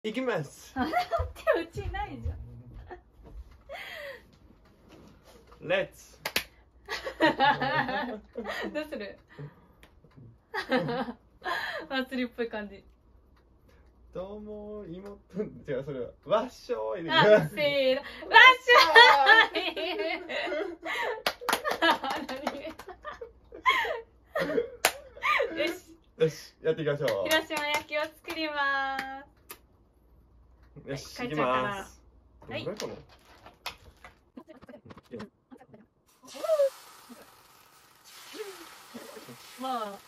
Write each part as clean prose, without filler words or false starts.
いきます。 手打ちないじゃん。 レッツ。 どうする？祭りっぽい感じ。 どうも妹、違う、それはわっしょい。 あ、せーの、わっしょい。よし。 よし、やっていきましょう。 広島焼きを作ります。 よし、 はい、 いきます。 はい。 どれこの。 まあ。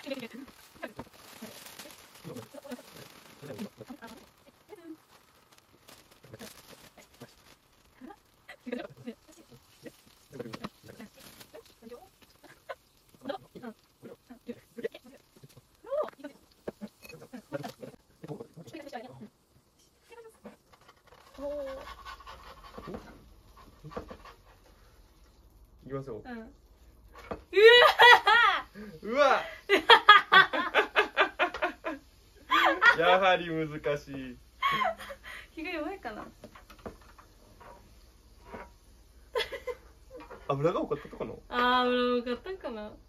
いきますよ。 うん。 うわ。やはり難しい。 火が弱いかな。 油が多かったとかな。 ああ、油が多かったんかな。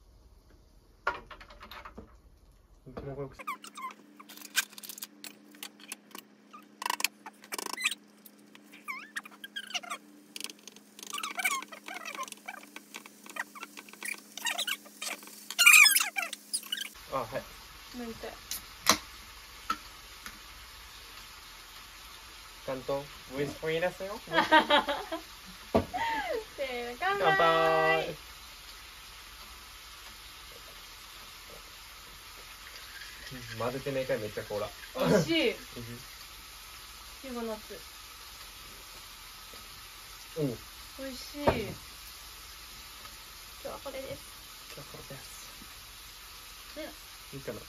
あ、はい。 なんか。 ちゃんとウイスコ入れすよ。 せーの、乾杯。 乾杯。混ぜてねえかい、めっちゃコーラ。 美味しい。ヒゴナッツ。 おう。 美味しい。今日はこれです。 今日はこれです。いいかな。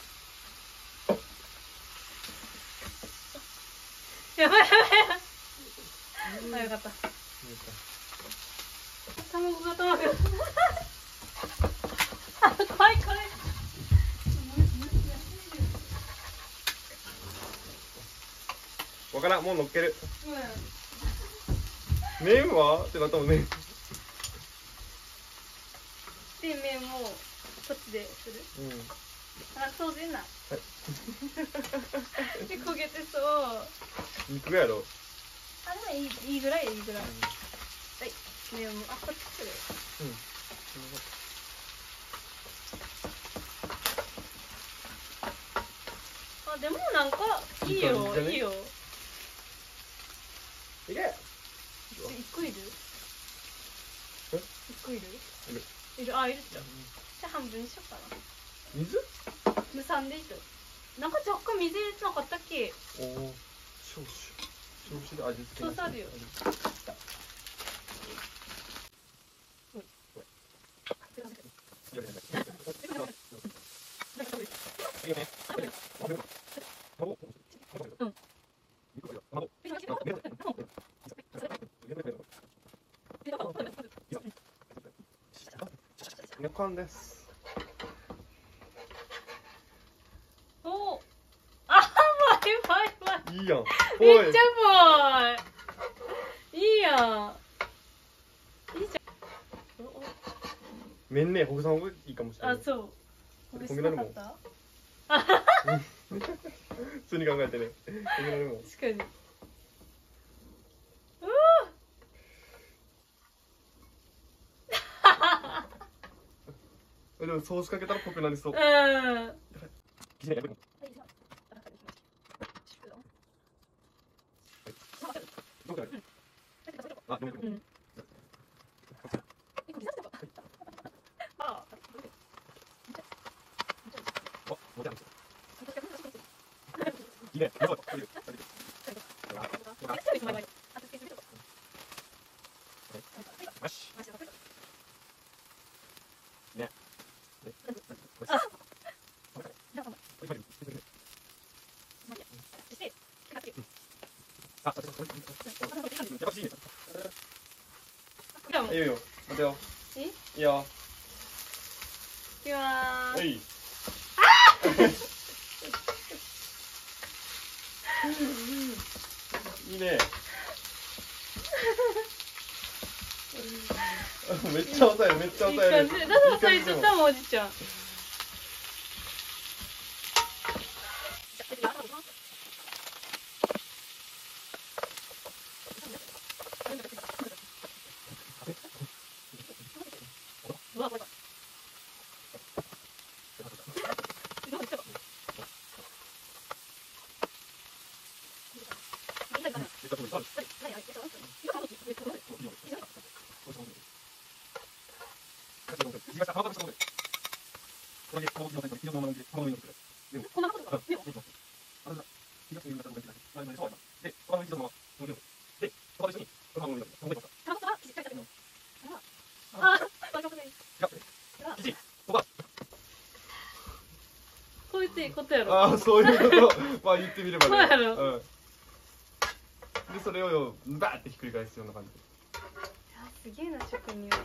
やばいやばいやばい。あ、よかった。卵が卵が。あ、怖いこれ。 わからん、もう乗っける。 うん。 麺はってなったもんね。 で、麺もこっちでする。 うん。 あ、そうでんな。 はい。 で、焦げてそう。 肉やろ。 あ、でもいいぐらい、いいぐらい。はい。麺も、あ、こっちする。 うん。 あ、でもなんかいいよ、いいよ。 いけ。 一個いる？ え？ 一個いる？いる、あ、いるじゃん。じゃあ半分にしようかな。 水？ 無酸でいいと。なんか若干水入れてなかったっけ？ おお。少々で味付け。 そうあるよ。 旅館です。 お、あ、うまい。 いいやん。 めっちゃうまい。いいやん。いいじゃん。 麺ね、ほぐさん方がいいかもしれない。 あ、そう。 ほぐしなかった？普通に考えてね。 確かに。 でもソースかけたら濃くなりそう。 うん。 いいよ、待てよ。いいよ。 いきまーす。 はい。 いいね。めっちゃ抑える、めっちゃ抑える。 いい感じ。だから最初多分おじちゃん。こう言っていいことやろ。 ああ、そういうこと。まあ言ってみればね。 そうやろうん。で、それをよ、バーってひっくり返すような感じ。 すげえな、職人は。 い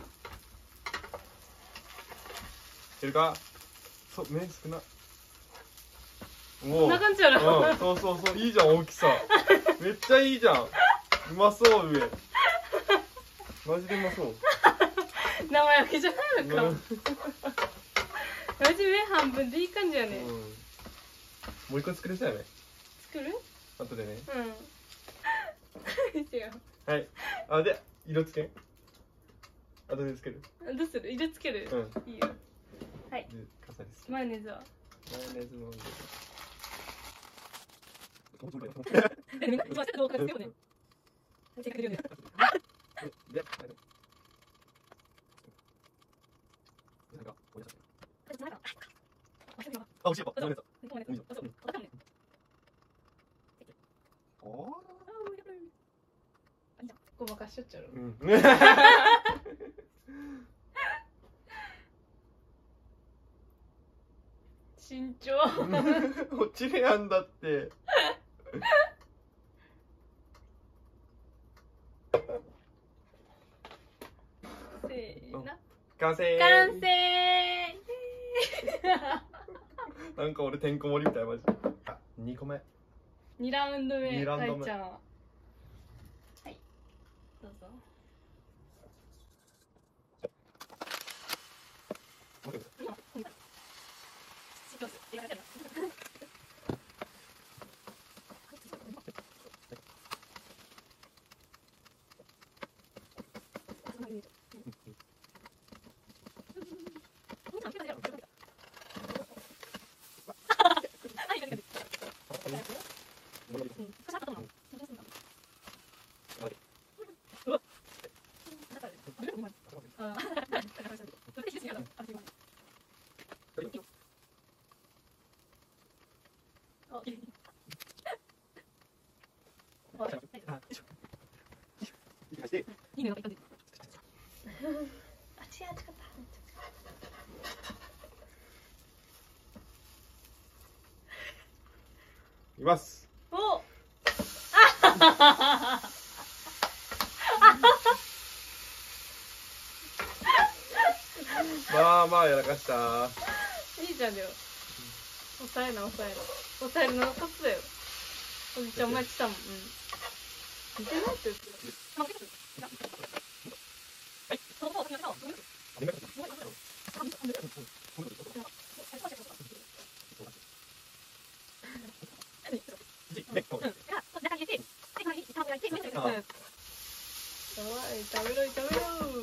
けるか。そう、麺少な。 こんな感じやろ。 うん、そうそうそう、いいじゃん、大きさ。めっちゃいいじゃん。うまそう、上。マジでうまそう。 生焼けじゃないのか。 うんマジ上半分でいい感じやね。 もう一個作れそうやね。 作る？ 後でね。 うん。違う。 はい。あ、で、色つけん。後でつける。 どうする？色つける？いいよ。はい。 で、飾りつけ。 マヨネーズは？ マヨネーズの。 みんな一番下動画ですよね。チェックできるよね。 で、あ、美味しい。 ごまかしちゃっちゃう。慎重。 落ちるやんだって。 せーの。 完成。 完成。 なんか俺てんこ盛りみたいマジ。あ、2個目。 2ラウンド目。 二ラウンド目かいちゃんは。はい。どうぞ。いいね、いい感じ。あ、違う、違った。 います。 お。 まあまあやらかした。 いいじゃんよ。抑えな、抑える。抑えるのがコツだよ。おじちゃん、お前言ってたもん。似てないって言ってた。食べろ、食べろ。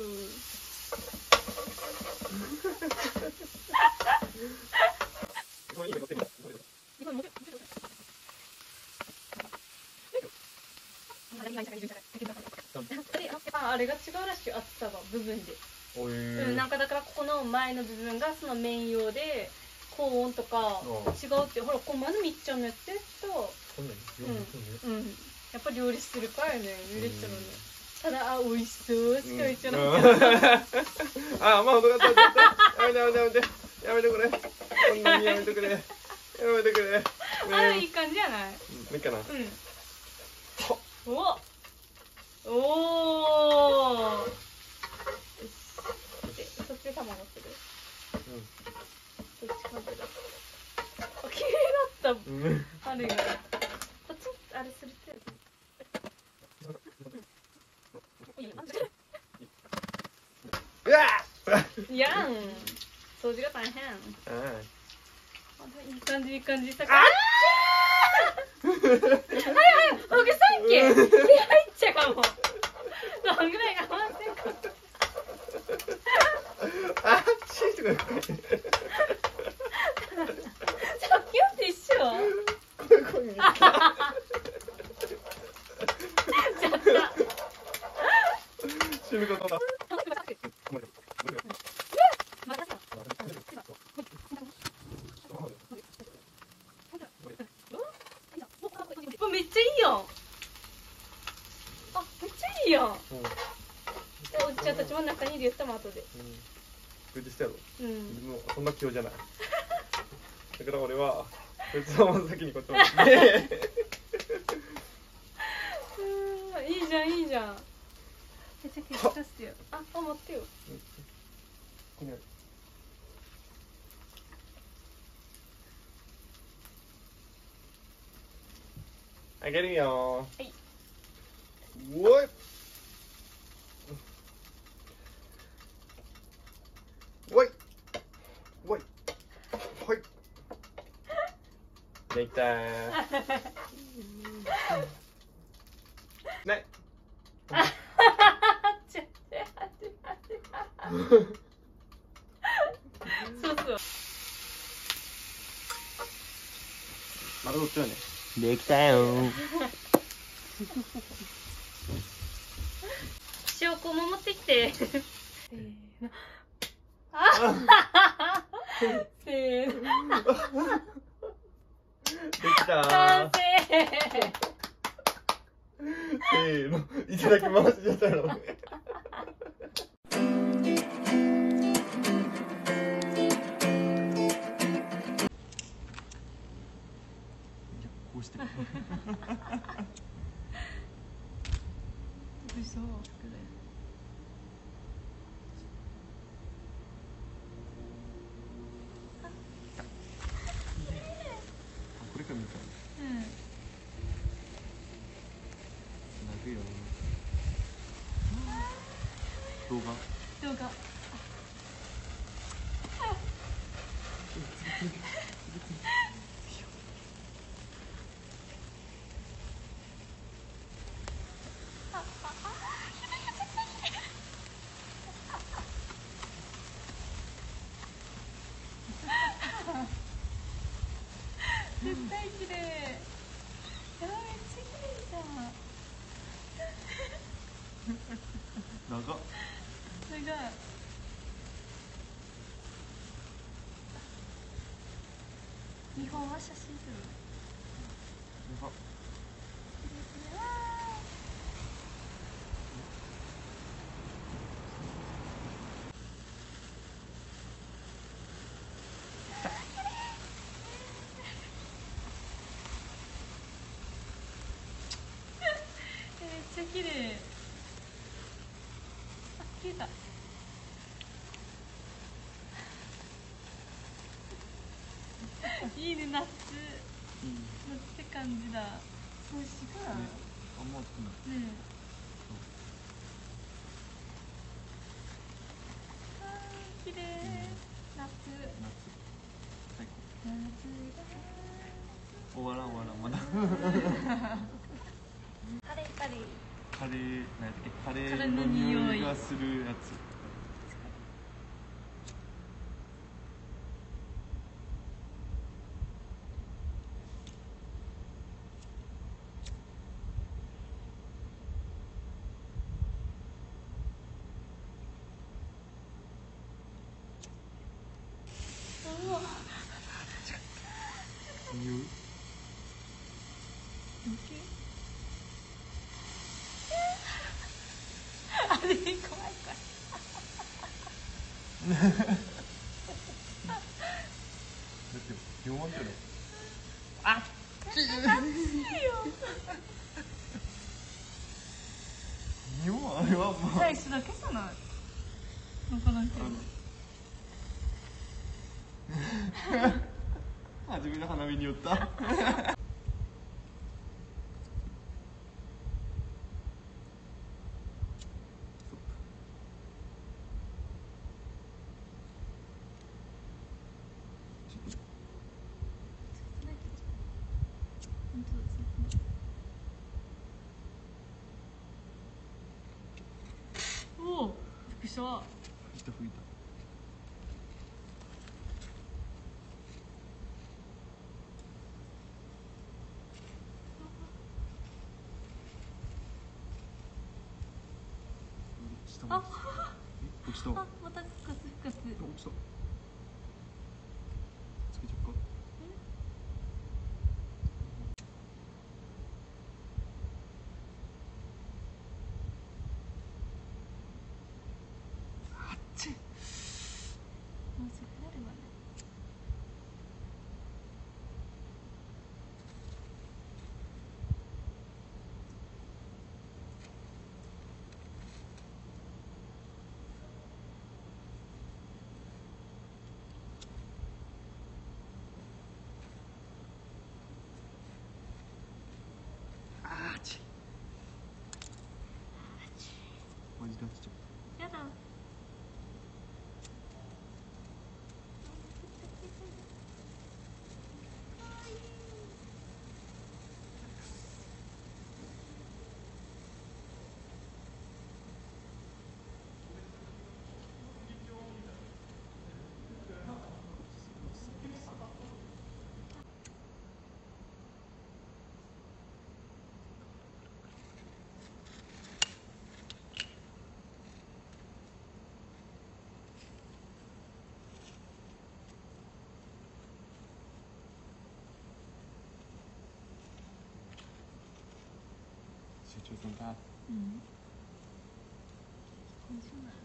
あれが違うらしいよ、厚さが部分で。なんかだからここの前の部分がその麺用で高温とか違うって、ほらこうまずみっちゃんのやってた。やっぱ料理するからね、ゆれちゃうね。ただ、あ、美味しそうしか言っちゃなかった。 あ、まあ、どかった。やめて、やめてくれ。こんなにやめてくれ。やめてくれ。 あ、いい感じじゃない？ いいかな。 お。おー。そっち卵する。そっちカンペだ。綺麗だった。あるよ。 あれするってうわいやん掃除が大変あいい感じいい感じさあはいはい大げさんけ入っちゃうかもどんぐらい我慢せんかあっちいとかさっきのと一緒これこれちゃった死ぬことだめっちゃいいやんあめっちゃいいやんおじちゃんたちも中にいるよったも後で無事したやろうんもうそんな器用じゃないだから俺はこいつはまず先にこっちまでいいじゃんいいじゃんめっちゃ結果してよあ持ってよここにあるあげるよはいおいおいおいほいできたーねそうそうまだどっちやねできたよ証拠も持ってきてせーのせーのできた完ー成せーのいただきますじゃったのこうしてる嘘これかみたいうん泣くよ動画動画絶対綺麗やばいめっちゃ綺麗じゃん長っ長い日本は写真撮る長っめっちゃ綺麗あ消えたいいね夏夏って感じだ星があんま熱くないねえあー綺麗夏最夏高終わらんまだカレーカレーカレー何やったっけカレカレーーのの匂い匂いがするやつうわ匂いあれ怖い怖いだって4万ってねあっ熱いよ 4万あれはまあじゃあ一緒だけじゃない分からんけど初めて花火に寄った本当だ、ついてない。おお、びっくりした。 拭いた拭いた。 あ、 落ちた。 あ、また復活復活。 落ちた。つけちゃうか。あっち。 もうすぐなるわね。 あっち。マジで落ちちゃう。 やだ。 集中するんだ。 うん。今週なの。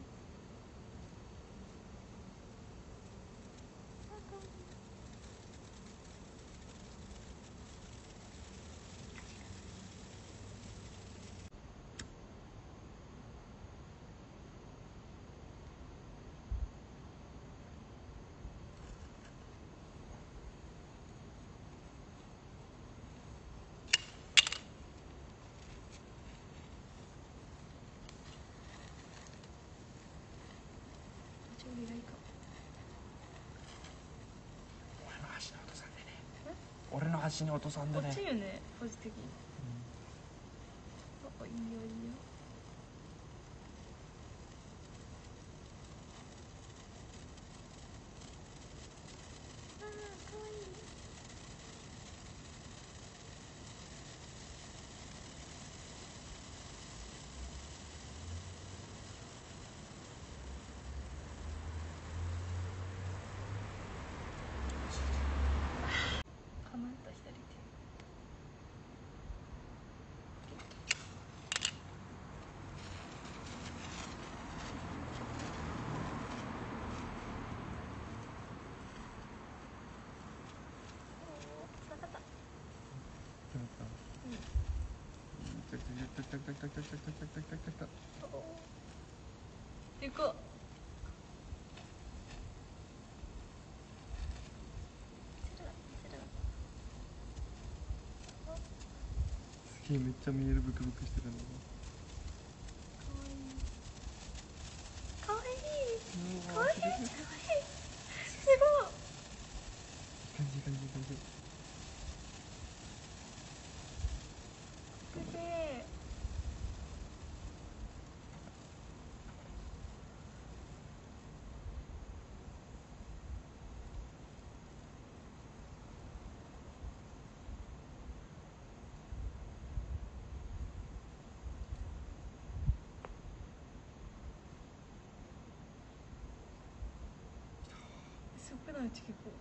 超意外か。 俺の足に落とさんでね。俺の足に落とさんでね。 落ちるよね、ポジ的に。あ、いいよいいよ。あー、かわいい。かまんと左手。行こう。 すげえめっちゃ見えるブクブクしてるの。 かわいい。かわいい。かわいい。かわいい。すごい。 いい感じいい感じいい感じ。 すげえ。そこのうち結構。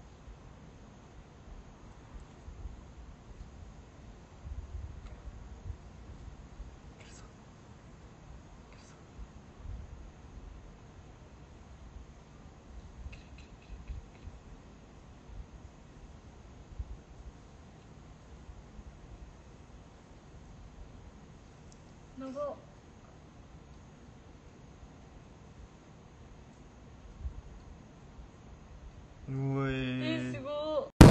長。 うおい。 すごい。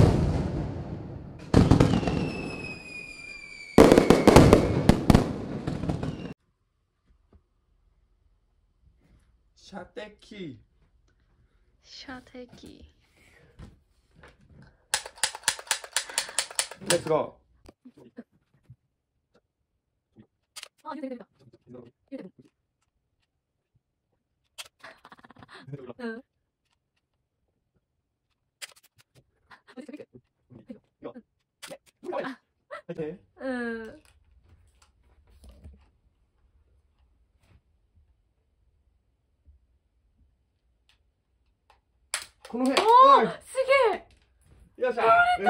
射的。 射的。 レッツゴー。 あ、出てきた。うん。うん。 この辺。 おお、すげえ。 よっしゃ。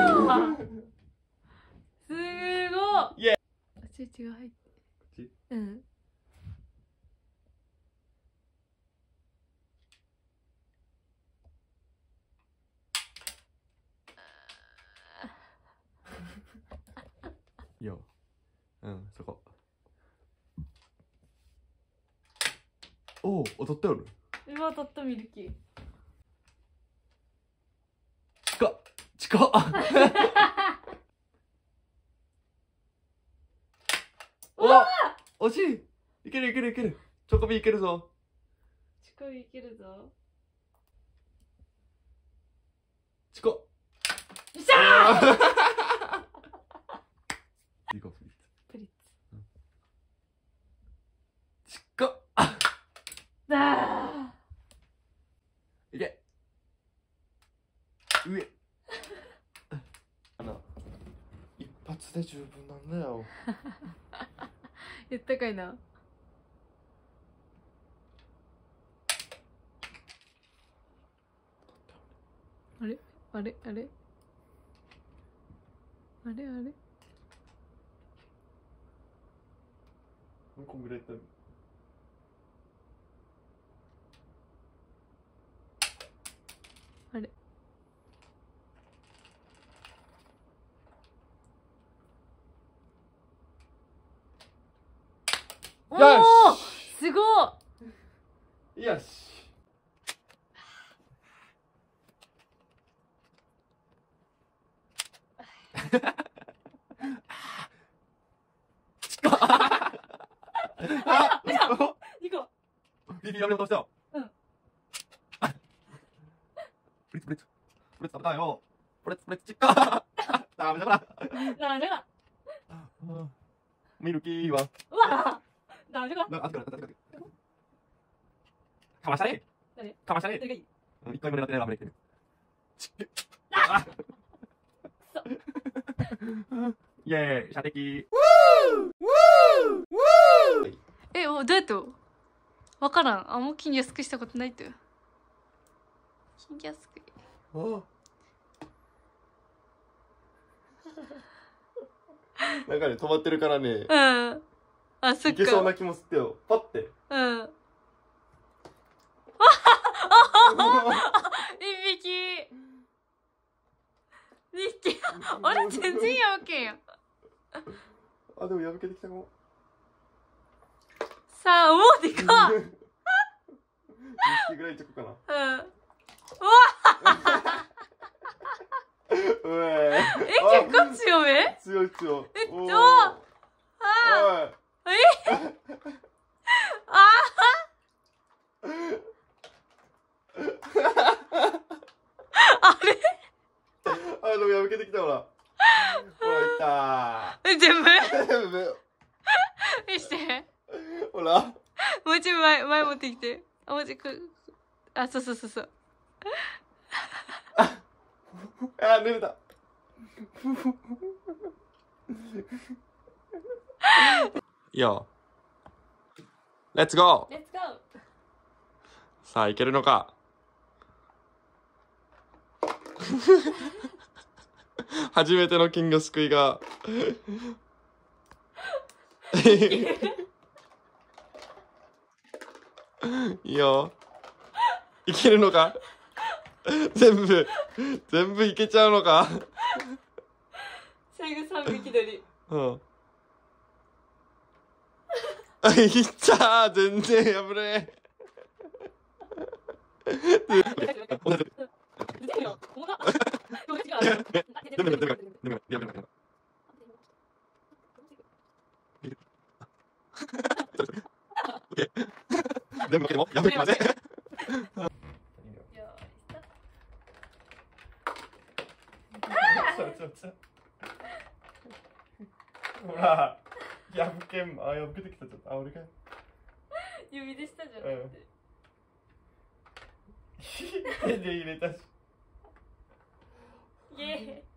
すごい。 イエチッチが入って。 チうん。 いいよ。うん、そこ。おお、踊っておる。 今当たったミルキー。 近っ。近っ。うわ、惜しい。いけるいけるいける。チョコビいけるぞ。 チコビいけるぞ。 チコ。 よっしゃー。 いこう。 プリッツ。 チコ。 だいけ。上。一発で十分なんだよ。 言ったかいな。あれあれあれあれあれこんぐらいいった。 あれおお、すごい。よし。 いこビビやめようとしたよ。 うん。 プリッツプリッツ。プリッツ食べたいよ。プリッツプリッツチッカー。ダメだから。 ダメだ。 ミルキーは。 うわダメだ。 なんか、あっちから、かましたね。 誰かましたね。 誰がいい。 一回も狙ってないラブレック。イェーイ、射的。 え、どうやってわからん。あんま金魚すくいしたことないとよ。金魚すくい。 なんかね、止まってるからね。 うん。あ、そっか。 いけそうな気もすってよ。パッて。 うん。一匹。二匹。あれ、全然やわけんや。 あ、でも破けてきたかも。 さあ、もうでかっ。 2匹ぐらいいっちゃこうかな。 うん。うわうええ、結構強め？ 強い強い。 えっと、 おい。 あれあ、でも破けてきたほら。ほら、いったえ、全部ー。全部。 見して。 ほら。 もうちょい前持ってきて。あ、もうちょいあ、そうそうそうそう。 あ、寝れた。いいよ。レッツゴー。 レッツゴー。 さあ、いけるのか。初めての金魚すくいが。いいよ。いけるのか。全部いけちゃうのか。 最後3匹取り。 うん。いったー。全然破れ。全部も破れません。 あ破けてきた。ちょっと俺が指でしたじゃん、 うんって手で入れたしイエーイ